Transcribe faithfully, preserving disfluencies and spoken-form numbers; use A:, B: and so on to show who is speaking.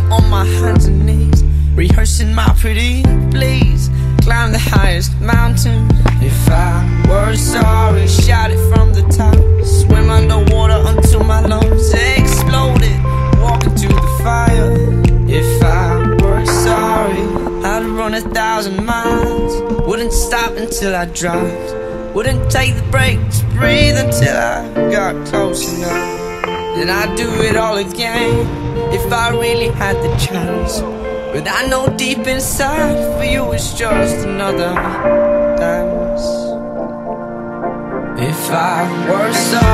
A: on my hands and knees, rehearsing my pretty please. Climb the highest mountain. If I were sorry, shout it from the top. Swim underwater until my lungs exploded. Walk into the fire. If I were sorry, I'd run a thousand miles. Wouldn't stop until I dropped. Wouldn't take the break to breathe until I got close enough. Then I'd do it all again if I really had the chance. But I know deep inside for you it's just another dance. If I were sorry